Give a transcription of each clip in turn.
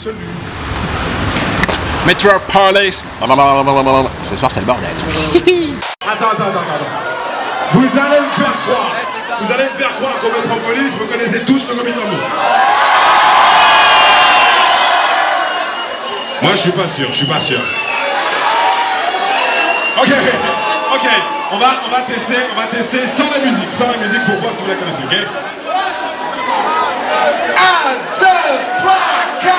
Salut. Metropolis. Ce soir, c'est le bordel. Attends. Vous allez me faire croire qu'au Metropolis, vous connaissez tous le Gobi Tambour. Moi, je suis pas sûr. Ok. On va tester sans la musique pour voir si vous la connaissez, ok? 1, 2, 3, 4.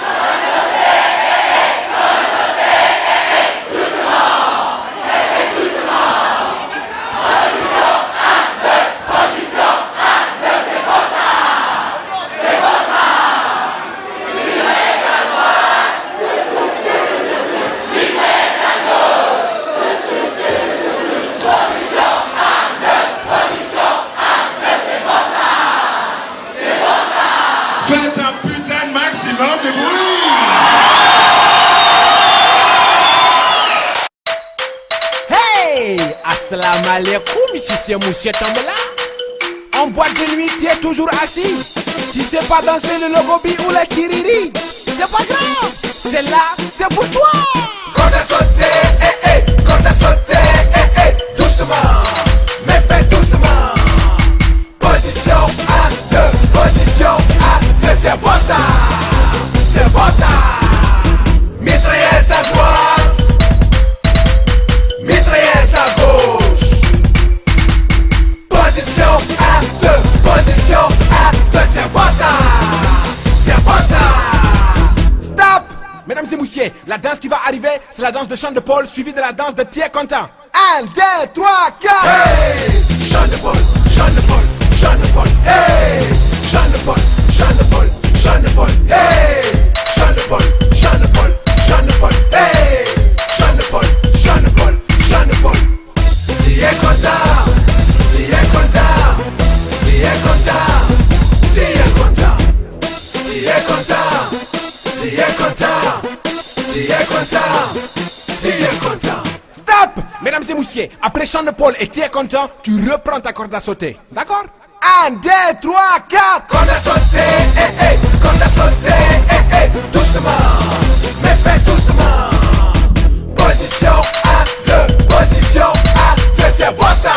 Faites un putain de maximum de bruit! Hey! Assalamu alaikum, ici c'est Monsieur Tambola. En boîte de nuit, tu es toujours assis. Tu sais pas danser le logobi ou la tiriri. C'est pas grave, c'est là, c'est pour toi. Corde à sauter, corde à sauter, doucement, mais fais doucement. Position 1, 2, position 1, 2, c'est bon ça. Mitraillette à droite, mitraillette à gauche. Position 1, 2, position 1, 2, c'est bon ça. Stop! Mesdames et messieurs, la danse qui va arriver, c'est la danse de chant de Paul suivie de la danse de Thierry Contant. 1, 2, 3, 4! Hey! Chant de Paul, hey! Chant de Paul, hey! Chant de Paul, hey! Chant de Paul, hey! Thierry Contant. Stop! Mesdames et messieurs, après chant de Paul et Thierry Contant, tu reprends ta corde à sauter. D'accord? 1, 2, 3, 4! Corde à sauter, corde à sauter, doucement, mais fais doucement. Position 1, 2, position 1, 2, c'est bon ça.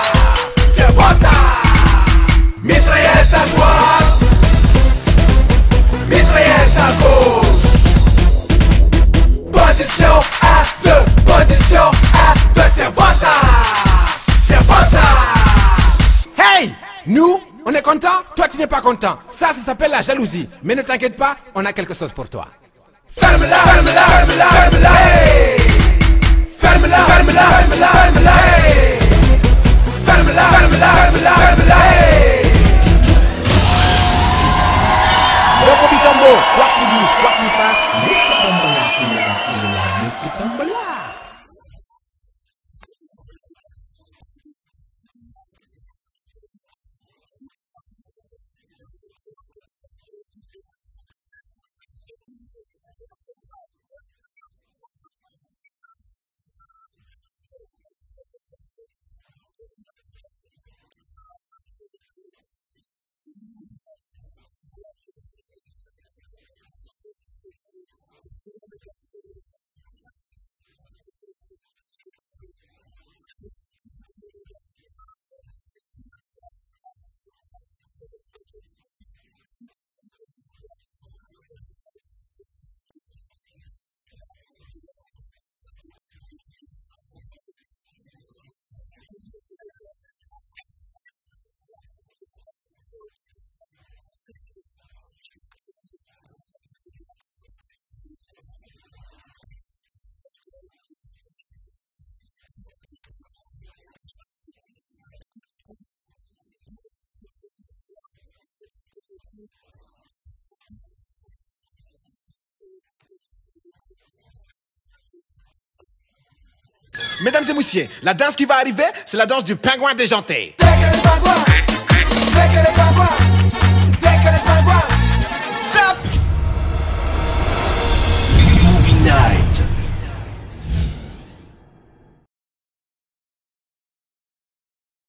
Mitraillette à droite, mitraillette à gauche. Position 1, 2, position 1, 2, c'est bon ça. Hey! Nous, on est content, toi tu n'es pas content. Ça s'appelle la jalousie. Mais ne t'inquiète pas, on a quelque chose pour toi. Ferme-la, hey! Ferme-la, hey! Ferme-la, hey! Logobi Tambo, quoi que tu dises, quoi que tu fasses, Monsieur Tambola, il est là, Monsieur Tambola. Mesdames et messieurs, la danse qui va arriver, c'est la danse du pingouin déjanté. Movie Night.